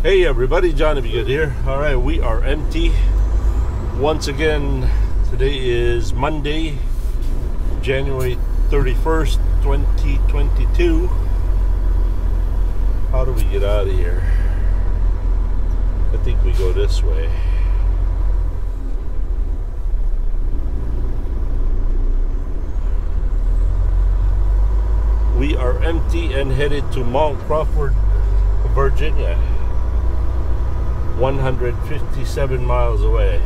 Hey everybody, Johnny Be Good here. Alright, we are empty once again. Today is Monday, January 31st, 2022. How do we get out of here? I think we go this way. We are empty and headed to Mount Crawford, Virginia. 157 miles away.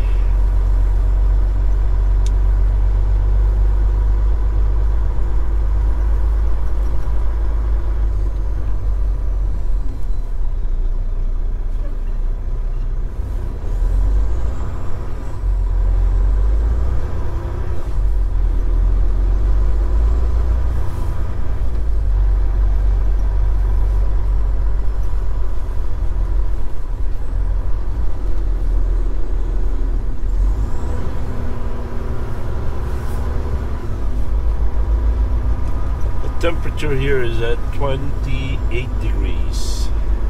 Temperature here is at 28 degrees.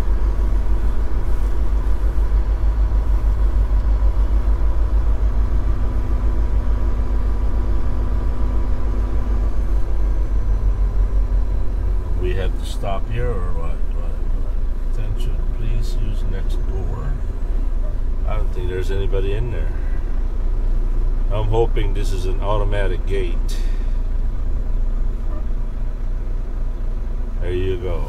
We have to stop here or what? Attention, please use next door. I don't think there's anybody in there. I'm hoping this is an automatic gate. There you go.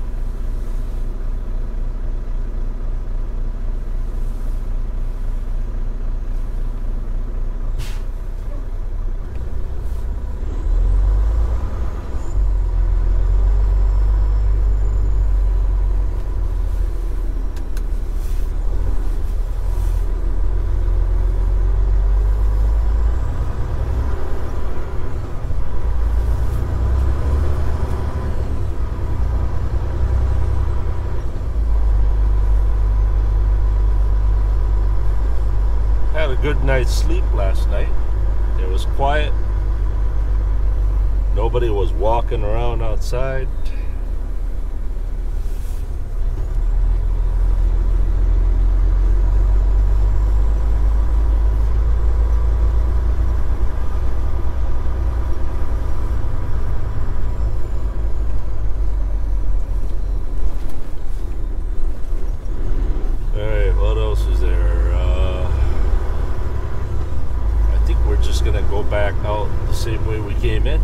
Had a good night's sleep last night. It was quiet. Nobody was walking around outside. Alright, what else is there? Just gonna go back out the same way we came in.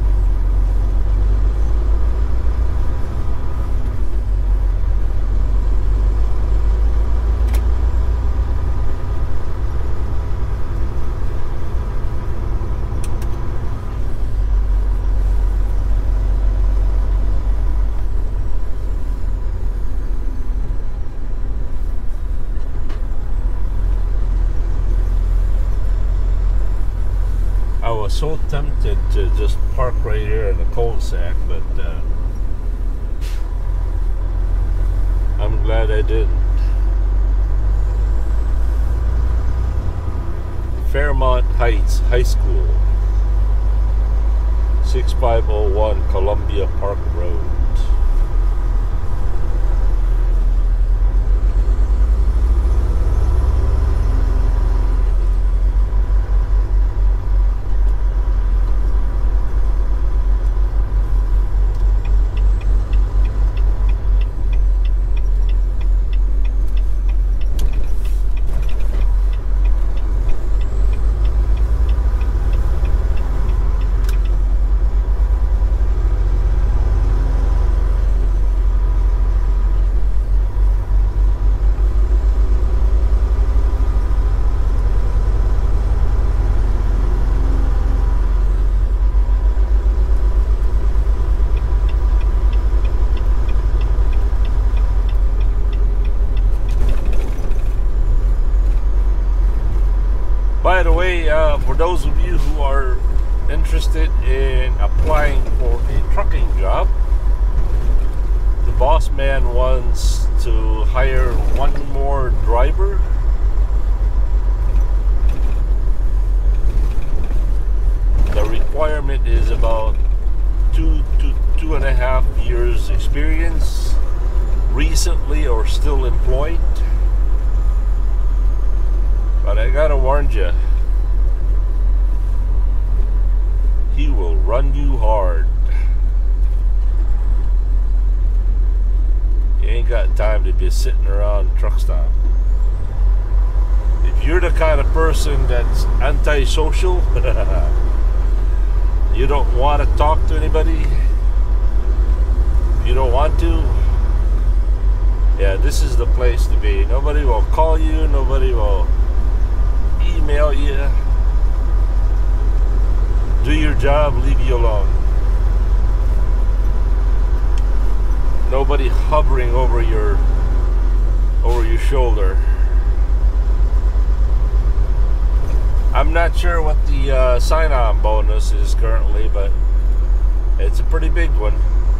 I was so tempted to just park right here in the cul-de-sac, but I'm glad I didn't. Fairmont Heights High School, 6501 Columbia Park Road. By the way, for those of you who are interested in applying for a trucking job, the boss man wants to hire one more driver. The requirement is about 2 to 2.5 years experience, recently or still employed. But I gotta warn you, he will run you hard. You ain't got time to be sitting around truck stop. If you're the kind of person that's antisocial, you don't want to talk to anybody, you don't want to, yeah, this is the place to be. Nobody will call you, nobody will email you. Do your job, leave you alone. Nobody hovering over your shoulder. I'm not sure what the sign-on bonus is currently, but it's a pretty big one.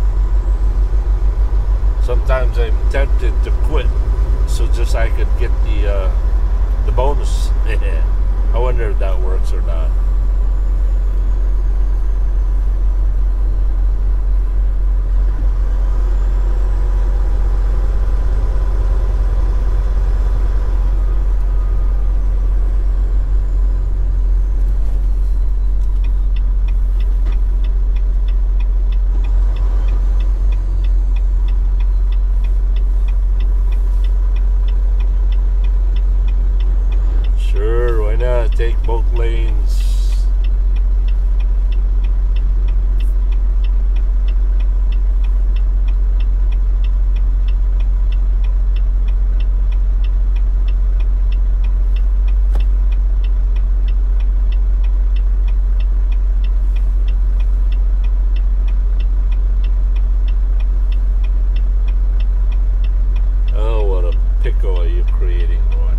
Sometimes I'm tempted to quit so just I could get the bonus. I wonder if that works or not. Take both lanes. Oh, what a pickle are you creating, Ron?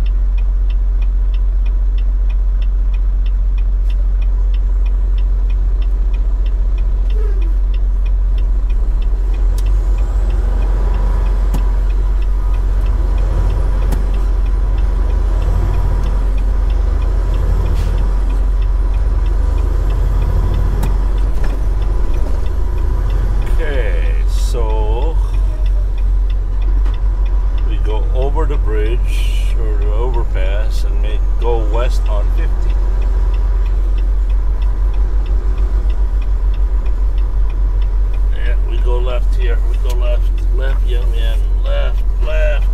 Over the bridge or the overpass and go west on 50. Yeah, we go left here. We go left, left, young man, left, left.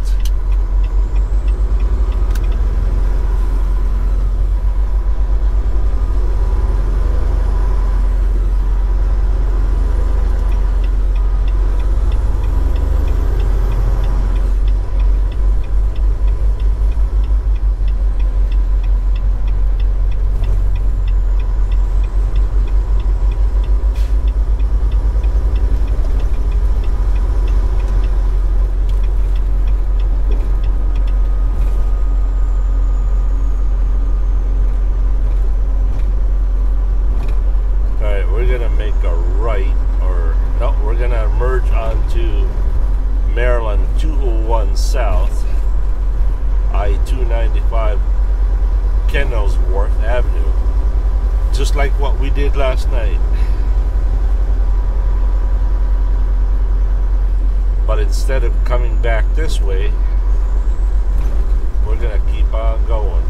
South, I-295 Kennelsworth Avenue, just like what we did last night. But instead of coming back this way, we're gonna keep on going.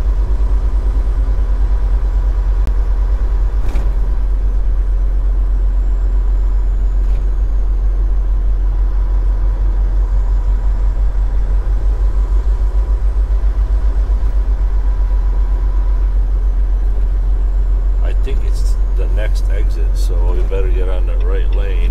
Exit, so we better get on the right lane.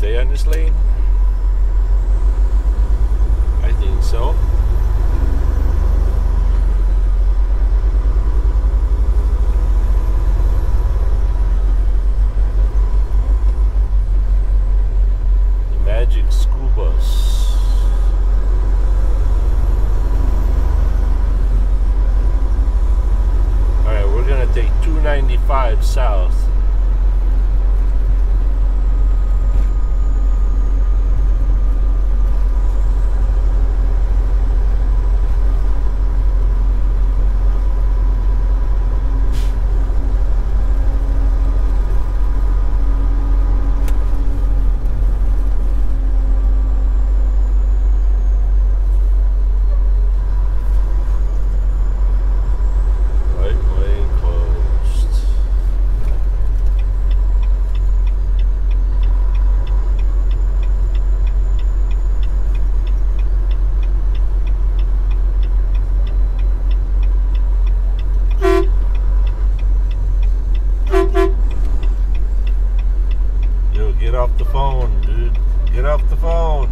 stay on this lane? I think so. The Magic School Bus. Alright, we're gonna take 295 south. Get off the phone, dude. Get off the phone.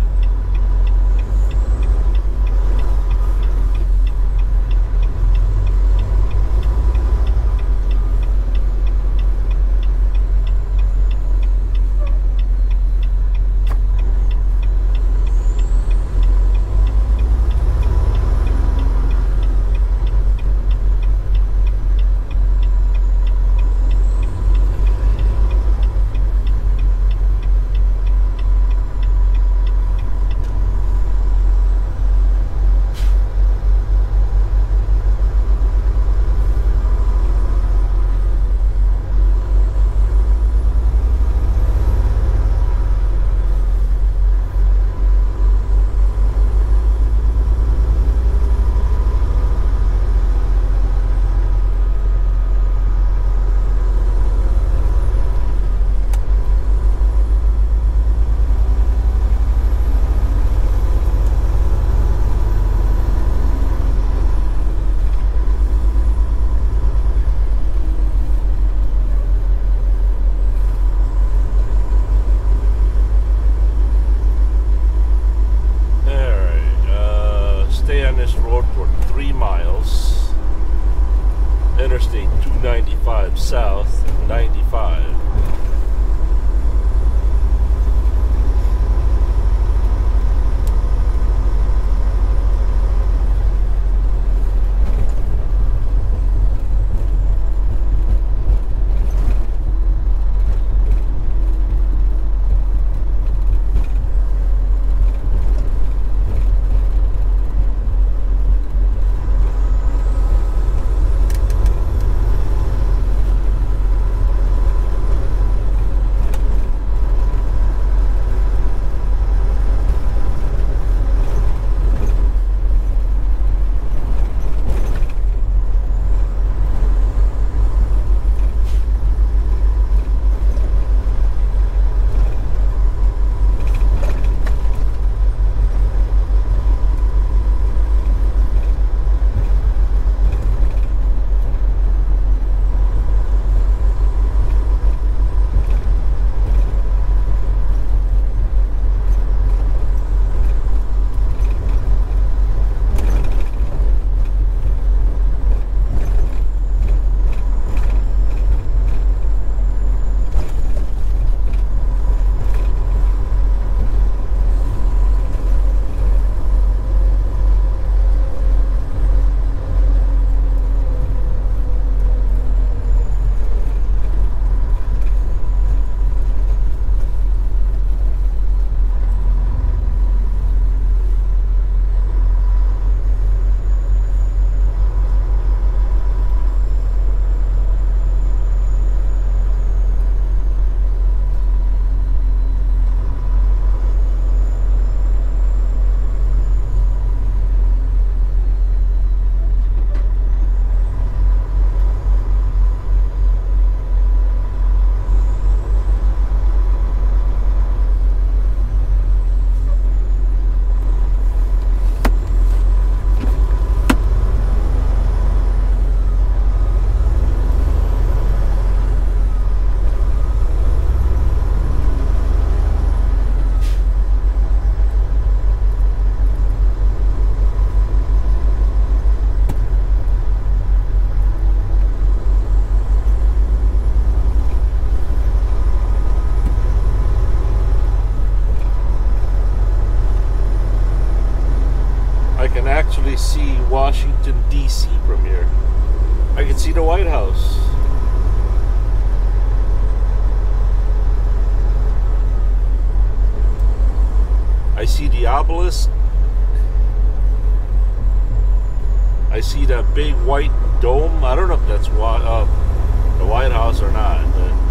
actually see Washington, D.C. from here. I can see the White House. I see the Obelisk. I see that big white dome. I don't know if that's the White House or not.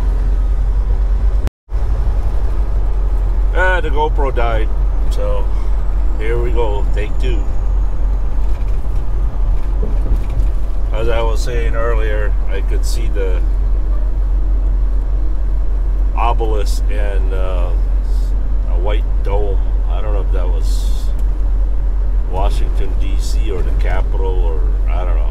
But, the GoPro died, so here we go, take two. As I was saying earlier, I could see the Obelisk and a white dome. I don't know if that was Washington, D.C. or the Capitol, or I don't know.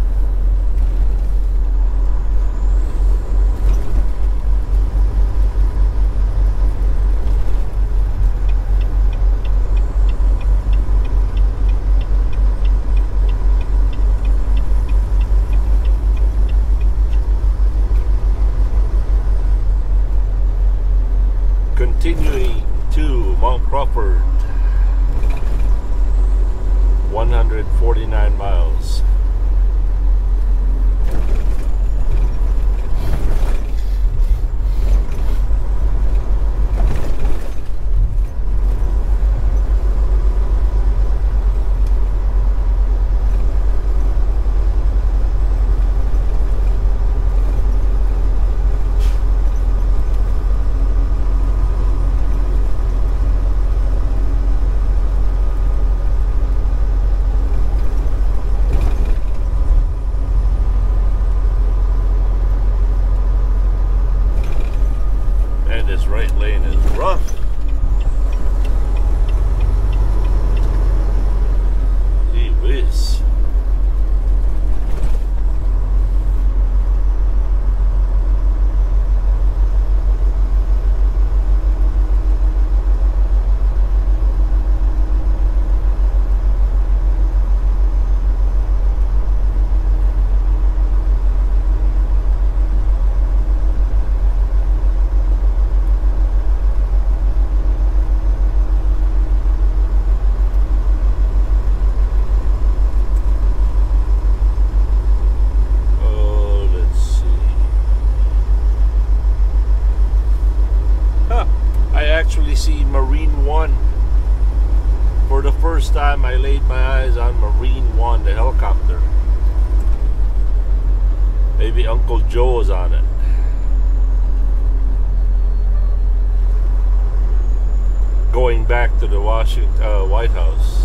Continuing to Mount Crawford, 149 miles. This right lane is rough. Gee whiz. Actually see Marine One. For the first time I laid my eyes on Marine One, the helicopter. Maybe Uncle Joe is on it. Going back to the Washington White House.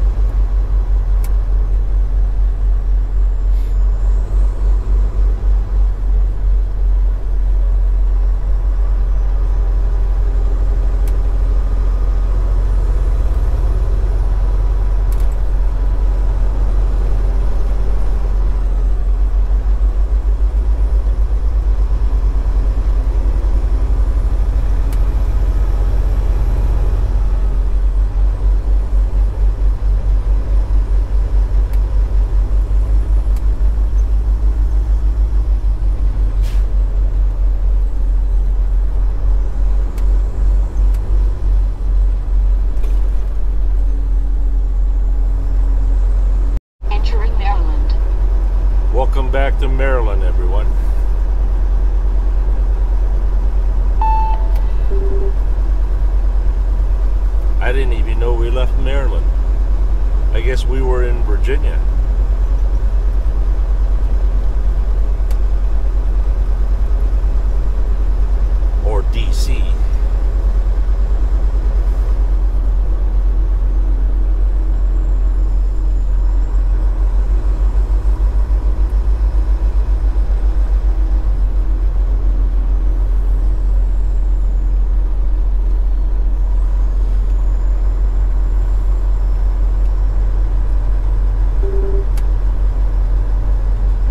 Welcome back to Maryland, everyone. I didn't even know we left Maryland. I guess we were in Virginia. Or DC.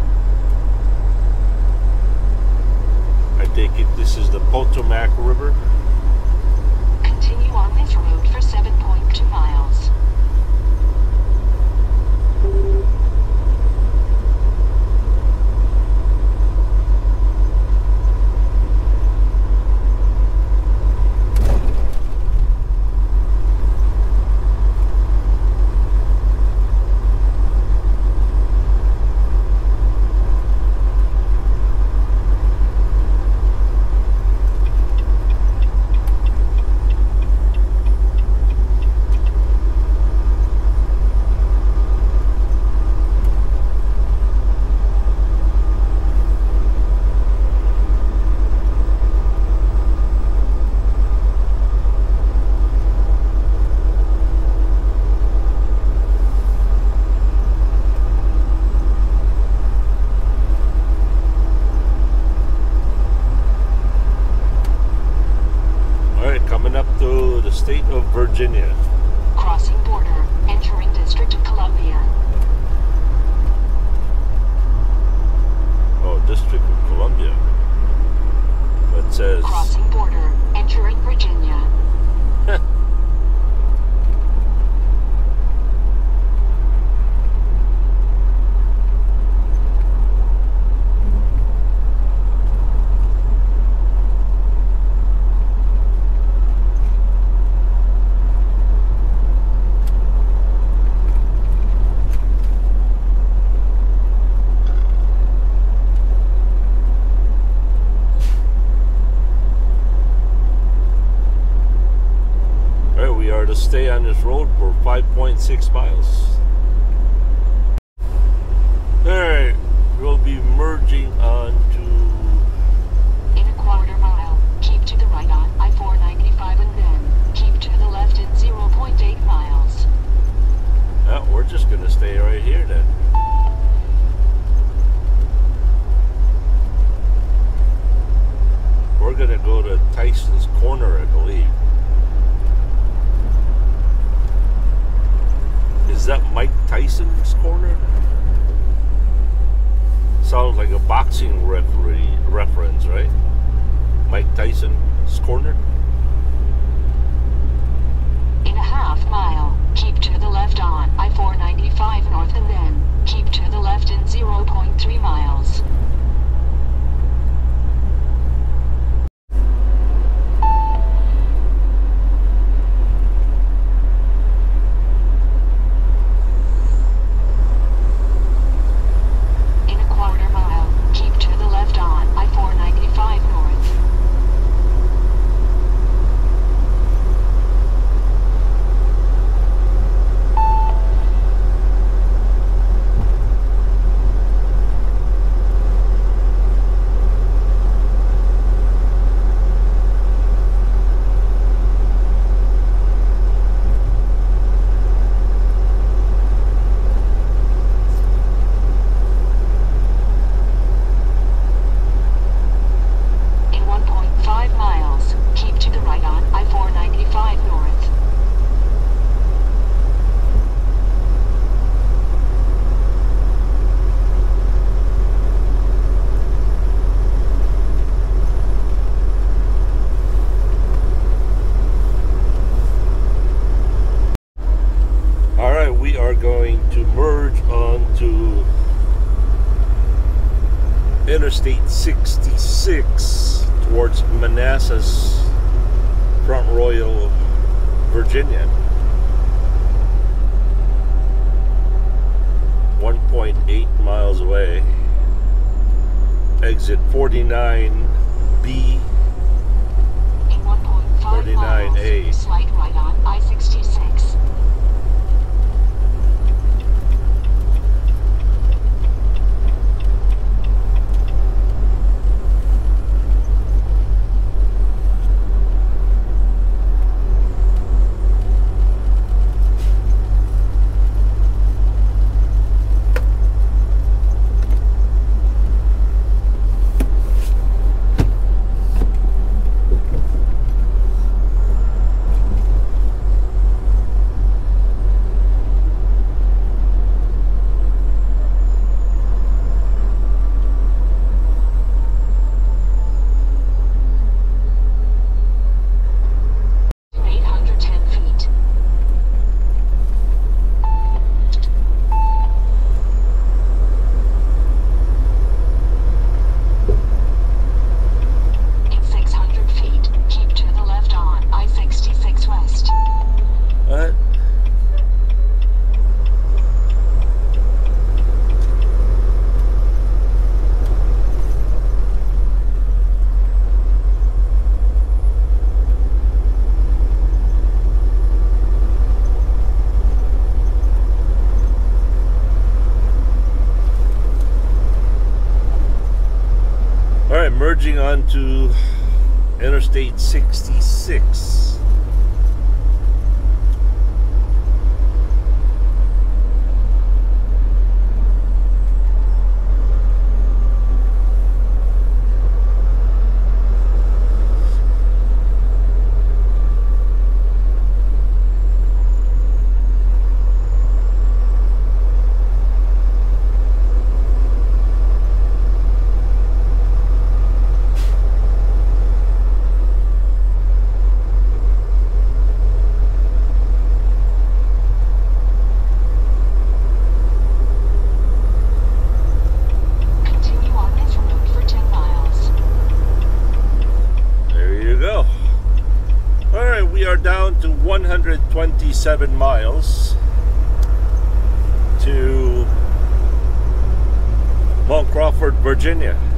This is the Potomac River. up to the state of Virginia. Crossing border, entering District of Columbia. Oh, District of Columbia. It says crossing border, entering Virginia. To stay on this road for 5.6 miles. Alright, we'll be merging onto in a quarter mile, keep to the right on I-495 and then keep to the left in 0.8 miles. We're just gonna stay right here then. We're gonna go to Tyson's Corner, I believe. Is that Mike Tyson's Corner? Sounds like a boxing referee reference, right? Mike Tyson's Corner? In a half mile, keep to the left on I-495 north and then keep to the left in 0.3 miles. Interstate 66 towards Manassas, Front Royal, Virginia. 1.8 miles away. Exit 49B. In 1.5 49A. miles, slight right on I-66. Merging onto Interstate 66. 127 miles to Mount Crawford, Virginia.